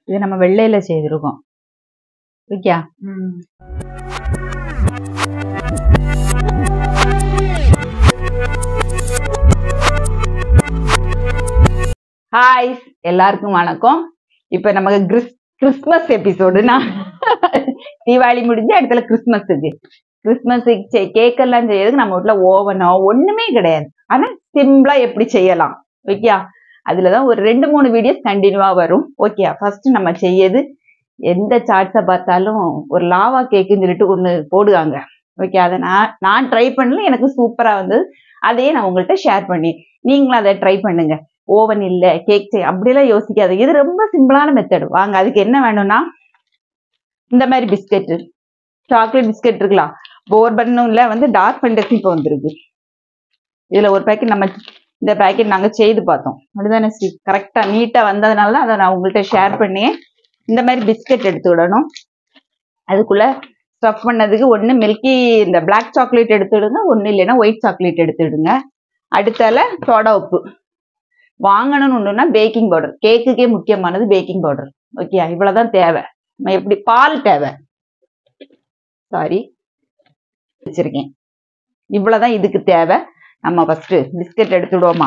இது நம்ம வெள்ளையில செய்திருக்கோம். Okay. Hi, எல்லாருக்கும் வணக்கம். இப்ப நமக்கு கிறிஸ்துமஸ் எபிசோடுனா தீபாவளி முடிஞ்சு அடுத்த கிறிஸ்துமஸுக்கு கேக் எல்லாம் செய்யறதுக்கு நம்ம வீட்டுல ஓவனோ ஒண்ணுமே கிடையாது. ஆனா சிம்பிளா எப்படி செய்யலாம் ஓகே. அதுலதான் ஒரு 2-3 வீடியோஸ் கண்டினியூவா வரும். ஓகே, ஃபர்ஸ்ட் நம்ம செய்யது எந்த சார்ட்ஸை பார்த்தாலும் ஒரு லாவா கேக்குன்னு சொல்லிட்டு ஒண்ணு போடுவாங்க. ஓகே, அதை நான் ட்ரை பண்ணல, எனக்கு சூப்பரா வந்தது. அதையே நான் உங்கள்கிட்ட ஷேர் பண்ணி நீங்களும் அதை ட்ரை பண்ணுங்க. ஓவன் இல்ல கேக் செய்ய அப்படிலாம் யோசிக்காது. இது ரொம்ப சிம்பிளான மெத்தட். வாங்க, அதுக்கு என்ன வேணும்னா இந்த மாதிரி பிஸ்கெட், சாக்லேட் பிஸ்கெட் இருக்கலாம். போர்பன்னும் இல்ல வந்து டார்க் ஃபேண்டஸி இப்போ வந்துருக்கு. இதுல ஒரு பேக்கெட் நம்ம இந்த பேக்கெட் நாங்க செய்து பார்த்தோம். அப்படிதானே ஸ்ரீ? கரெக்டா நீட்டா வந்ததுனால தான் அதை நான் உங்கள்கிட்ட ஷேர் பண்ணேன். இந்த மாதிரி பிஸ்கெட் எடுத்து விடணும். அதுக்குள்ள ஸ்டஃப் பண்ணதுக்கு ஒண்ணு மில்கி இந்த பிளாக் சாக்லேட் எடுத்துடுங்க, ஒண்ணு இல்லைன்னா ஒயிட் சாக்லேட் எடுத்துடுங்க. அடுத்தால சோடா உப்பு வாங்கணும்னு ஒண்ணுன்னா பேக்கிங் பவுடர். கேக்குக்கே முக்கியமானது பேக்கிங் பவுடர். ஓகே, இவ்வளவுதான் தேவை. நம்ம எப்படி பால் தேவை, சாரி வச்சிருக்கேன். இவ்வளவுதான் இதுக்கு தேவை. நம்ம ஃபர்ஸ்ட் பிஸ்கெட் எடுத்துடுவோமா.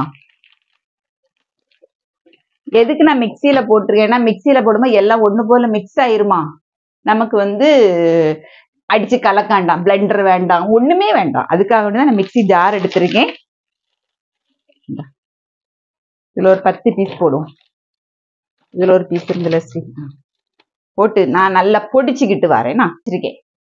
எதுக்கு நான் மிக்சியில போட்டிருக்கேன்னா, மிக்சியில போடும்போது எல்லாம் ஒண்ணு போல மிக்ஸ் ஆயிருமா, நமக்கு வந்து அடிச்சு கலக்காண்டாம், பிளெண்டர் வேண்டாம், ஒண்ணுமே வேண்டாம். அதுக்காக தான் நான் மிக்சி ஜார் எடுத்திருக்கேன். இதுல ஒரு 10 பீஸ் போடுவோம். இதுல ஒரு பீஸ் இருந்துல ஸ்ரீ போட்டு நான் நல்லா பொடிச்சுக்கிட்டு வரேன். நான் வச்சிருக்கேன்.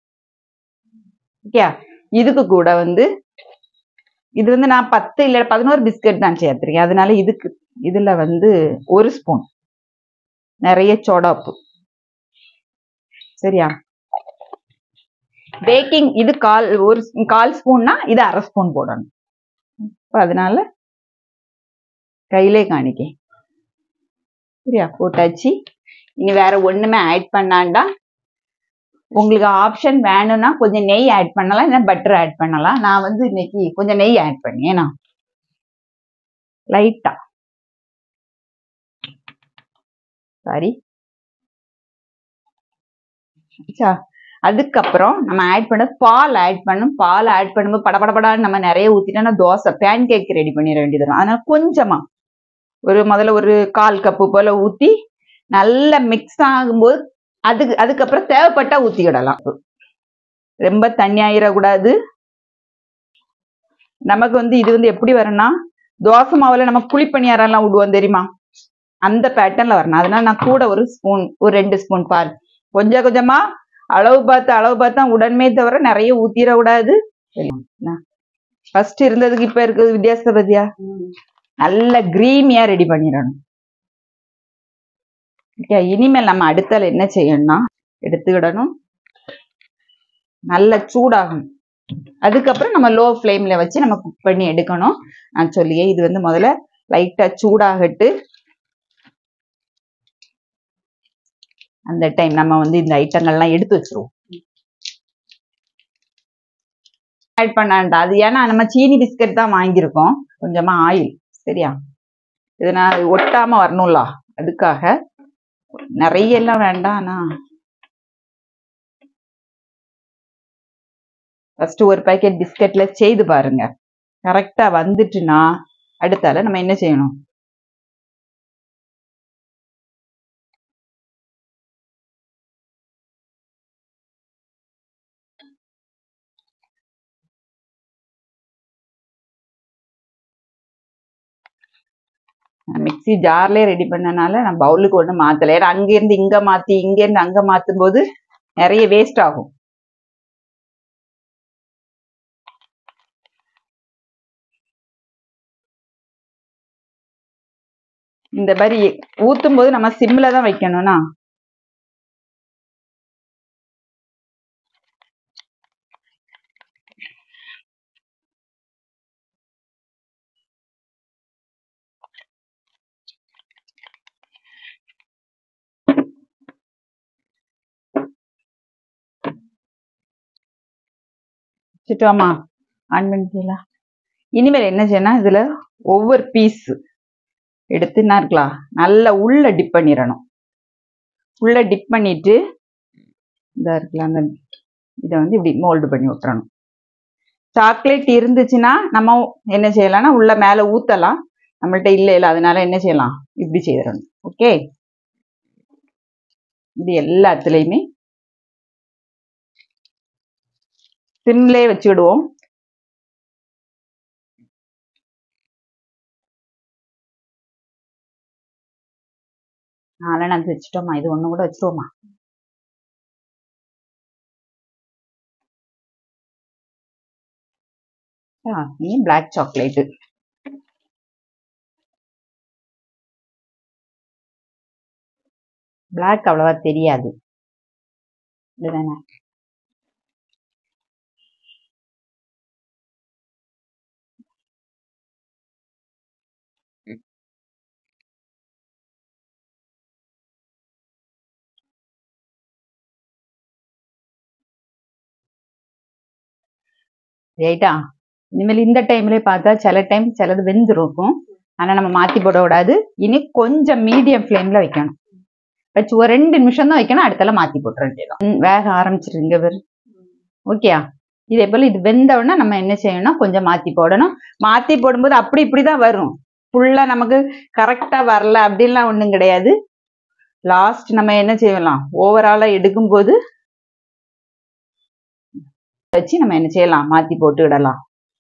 ஓகே, இதுக்கு கூட வந்து இது வந்து நான் 10 இல்ல 11 பிஸ்கட் தான் சேர்த்திருக்கேன். அதனால இதுல வந்து 1 ஸ்பூன் நிறைய சோடா உப்பு. சரியா? பேக்கிங் இது கால் ஸ்பூன்னா இது 1/2 ஸ்பூன் போடணும். அதனால கையிலே காணிக்கேன். சரியா? போட்டாச்சு. இனி வேற ஒண்ணுமே ஆட் பண்ணாண்டா. உங்களுக்கு ஆப்ஷன் வேணும்னா கொஞ்சம் நெய் ஆட் பண்ணலாம், இல்லைன்னா பட்டர் ஆட் பண்ணலாம். நான் வந்து இன்னைக்கு கொஞ்சம் நெய் ஆட் பண்ணேன். லைட்டா சாரி. அதுக்கப்புறம் நம்ம ஆட் பண்ண பால் ஆட் பண்ணும்போது படபடபடான்னு நம்ம நிறைய ஊத்திட்டோம்னா தோசை பேன் கேக் ரெடி பண்ணிட வேண்டியது. அதனால கொஞ்சமா முதல்ல ஒரு 1/4 கப்பு போல ஊத்தி நல்லா மிக்ஸ் ஆகும்போது அதுக்கப்புறம் தேவைப்பட்டா ஊத்திக்கிடலாம். ரொம்ப தண்ணி ஆயிடக்கூடாது. நமக்கு வந்து இது வந்து எப்படி வரும்னா, தோசை மாவுல நம்ம குழிப்பணியாரம் எல்லாம் விடுவோம் தெரியுமா, அந்த பேட்டர்ன்ல வரணும். அதனால நான் கூட ஒரு 2 ஸ்பூன் பால், கொஞ்சம் கொஞ்சமா அளவு பார்த்து உடனே தவிர நிறைய ஊத்திடக்கூடாது. ஃபர்ஸ்ட் இருந்ததுக்கு இப்ப இருக்குது வித்தியாசத்தை பத்தியா? நல்ல கிரீமியா ரெடி பண்ணிடணும். இனிமேல் நம்ம அடுத்தால என்ன செய்யணும்னா, எடுத்துக்கிடணும், நல்ல சூடாகணும். அதுக்கப்புறம் நம்ம லோ ஃப்ளேம்ல வச்சு நம்ம குக் பண்ணி எடுக்கணும். நான் சொல்லியே இது வந்து முதல்ல லைட்டா சூடாகட்டு. அந்த டைம் நம்ம வந்து இந்த ஐட்டங்கள்லாம் எடுத்து வச்சிருவோம். ஆட் பண்ணாண்டா அது, ஏன்னா நம்ம சீனி பிஸ்கட் தான் வாங்கியிருக்கோம். கொஞ்சமா ஆயில். சரியா? இது நான் ஒட்டாம வரணும்ல, அதுக்காக நிறைய எல்லாம் வேண்டாம். நான் ஃபர்ஸ்ட் ஒரு பேக்கெட் பிஸ்கட்ல செய்து பாருங்க. கரெக்டா வந்துட்டுனா அடுத்தால நம்ம என்ன செய்யணும், மிக்சி ஜார்லயே ரெடி பண்ணனால நான் பவுலுக்கு ஒண்ணு மாத்தல. ஏன்னா அங்கிருந்து இங்க மாத்தி இங்கிருந்து அங்க மாத்தும் போது நிறைய வேஸ்ட் ஆகும். இந்த மாதிரி ஊத்தும் போது நம்ம சிம்ல தான் வைக்கணும்னா. வச்சுட்டோமா, ஆன் பண்ணிக்கலாம். இனிமேல் என்ன செய்யணும், இதுல ஒவ்வொரு பீஸ் எடுத்து என்ன இருக்கலாம் நல்லா உள்ள டிப் பண்ணிடணும். ஃபுல்லா டிப் பண்ணிட்டு இதா இருக்குல்ல அந்த இதை வந்து இப்படி மோல்டு பண்ணி விட்டுறணும். சாக்லேட் இருந்துச்சுன்னா நம்ம என்ன செய்யலாம்னா உள்ள மேல ஊத்தலாம். நம்மள்ட்ட இல்ல அதனால என்ன செய்யலாம், இப்படி செய்யறணும். ஓகே, இது எல்லாத்துலயுமே சிம்லே வச்சு விடுவோம். நாலு வச்சுட்டோமா, இது ஒண்ணு கூட வச்சுருவோமா. பிளாக் சாக்லேட் பிளாக் அவ்வளவா தெரியாது இதுதானே. ரைட்டா, இனிமேல் இந்த டைம்ல பார்த்தா சில டைம் சிலது வெந்திருக்கும். ஆனா நம்ம மாத்தி போட கூடாது. இனி கொஞ்சம் மீடியம் ஃப்ளேம்ல வைக்கணும். வச்சு ஒரு 2 நிமிஷம் தான் வைக்கணும். அடுத்தெல்லாம் மாத்தி போட்டுற வேண்டியதான். வேக ஆரம்பிச்சிருங்க பேர். ஓகேயா, இதே போல இது வெந்த உடனே நம்ம என்ன செய்யணும்னா கொஞ்சம் மாத்தி போடணும். மாத்தி போடும்போது அப்படி இப்படிதான் வரும். ஃபுல்லா நமக்கு கரெக்டா வரல அப்படின்லாம் ஒண்ணும் கிடையாது. லாஸ்ட் நம்ம என்ன செய்யலாம், ஓவராலா எடுக்கும்போது வச்சு நம்ம என்ன செய்யலாம், மாத்தி போட்டு விடலாம்.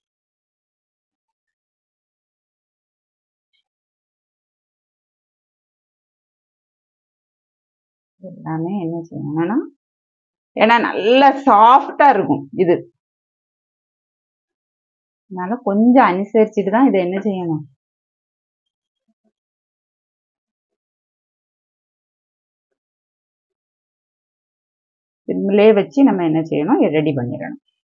எல்லாமே என்ன செய்யணும்னா, ஏன்னா நல்லா சாஃப்டா இருக்கும் இது. அதனால கொஞ்சம் அனுசரிச்சுட்டு தான் இதை என்ன செய்யணும். சிம்லே வச்சு நம்ம என்ன செய்யணும், ரெடி பண்ணிடணும்.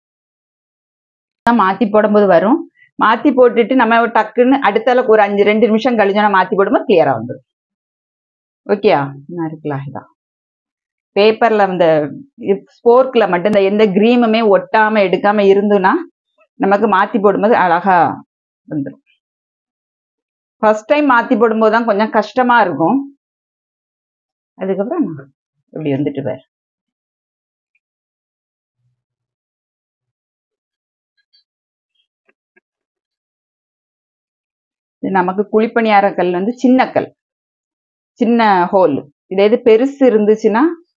மாத்தி போடும்போது வரும். மாத்தி போட்டுட்டு நம்ம டக்குன்னு அடுத்தால ஒரு 2 நிமிஷம் கழிஞ்சோன்னா மாத்தி போடும்போது கிளியரா வந்துடும். ஓகேயா, இருக்கலாம். இதான் பேப்பர்ல அந்த ஸ்போர்க்ல மட்டும் இந்த எந்த கிரீமுமே ஒட்டாம எடுக்காம இருந்துன்னா நமக்கு மாத்தி போடும்போது அழகா வந்துடும். ஃபர்ஸ்ட் டைம் மாத்தி போடும்போது தான் கொஞ்சம் கஷ்டமா இருக்கும். அதுக்கப்புறம் இப்படி வந்துட்டு பாரு. நமக்கு குழிப்பணியார கல் வந்து சின்ன கல், சின்ன ஹோல். இதே இது பெருசு இருந்துச்சுன்னா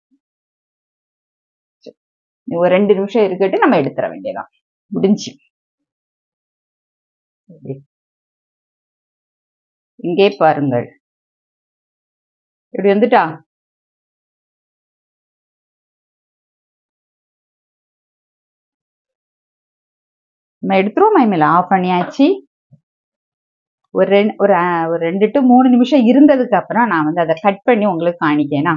ஒரு 2 நிமிஷம் இருக்கட்டு நம்ம எடுத்துற வேண்டியதான், முடிஞ்சு. இங்கே பாருங்கள் இப்படி வந்துட்டா. நம்ம எடுத்துருவோம். மைமேல ஆஃப் பண்ணியாச்சு. ஒரு 2 to 3 நிமிஷம் இருந்ததுக்கு அப்புறம் நான் வந்து அதை கட் பண்ணி உங்களுக்கு காணிக்கேனா.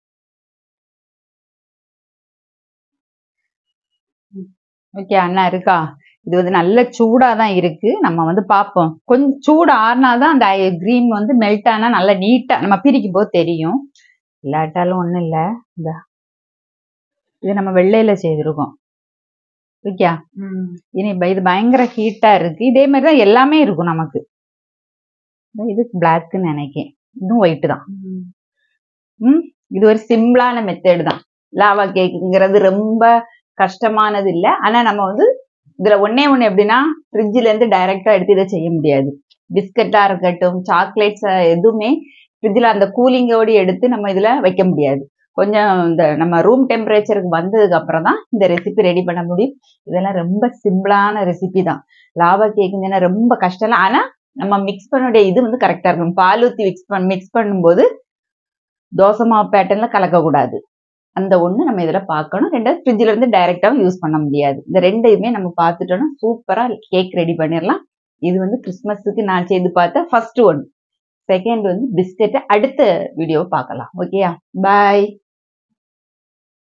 ஓகே, அண்ணா இருக்கா. இது வந்து நல்ல சூடா தான் இருக்கு. நம்ம வந்து பார்ப்போம். கொஞ்சம் சூடு ஆறுனாதான் அந்த கிரீன் வந்து மெல்ட் ஆனா நல்லா நீட்டா நம்ம பிரிக்கும் போது தெரியும். இல்லாட்டாலும் ஒண்ணும் இல்ல. இந்த இது நம்ம வெள்ளையில செய்திருக்கோம். ஓகே, இனி இது பயங்கர ஹீட்டா இருக்கு. இதே மாதிரிதான் எல்லாமே இருக்கும் நமக்கு. இது பிளாக்னு நினைக்கேன், இதுவும் ஒயிட் தான். இது ஒரு சிம்பிளான மெத்தட் தான். லாவா கேக்குங்கிறது ரொம்ப கஷ்டமானது இல்ல. ஆனா நம்ம வந்து இதுல ஒண்ணே ஒண்ணு எப்படின்னா, ஃப்ரிட்ஜ்ல இருந்து டைரக்டா எடுத்து இதை செய்ய முடியாது. பிஸ்கட்டா இருக்கட்டும், சாக்லேட்ஸ் எதுவுமே ஃப்ரிட்ஜ்ல அந்த கூலிங்கோடு எடுத்து நம்ம இதுல வைக்க முடியாது. கொஞ்சம் இந்த நம்ம ரூம் டெம்பரேச்சருக்கு வந்ததுக்கு அப்புறம் தான் இந்த ரெசிபி ரெடி பண்ண முடியும். இதெல்லாம் ரொம்ப சிம்பிளான ரெசிபி தான். லாவா கேக்குங்கன்னா ரொம்ப கஷ்டம் இல்லை. ஆனா நம்ம மிக்ஸ் பண்ணக்கூடிய இது வந்து கரெக்டா இருக்கும். பால் ஊற்றி மிக்ஸ் பண்ணும்போது தோசை மாவு பேட்டர்ன்ல கலக்கக்கூடாது. அந்த ஒண்ணு நம்ம இதுல பார்க்கணும். ரெண்டாவது ஃப்ரிட்ஜ்ல இருந்து டைரக்டாவும் யூஸ் பண்ண முடியாது. இந்த ரெண்டையுமே நம்ம பார்த்துட்டோம்னா சூப்பரா கேக் ரெடி பண்ணிடலாம். இது வந்து கிறிஸ்மஸுக்கு நான் செய்து பார்த்த ஃபர்ஸ்ட் ஒன். செகண்ட் வந்து பிஸ்கெட் அடுத்த வீடியோவை பார்க்கலாம். ஓகேயா, பாய்.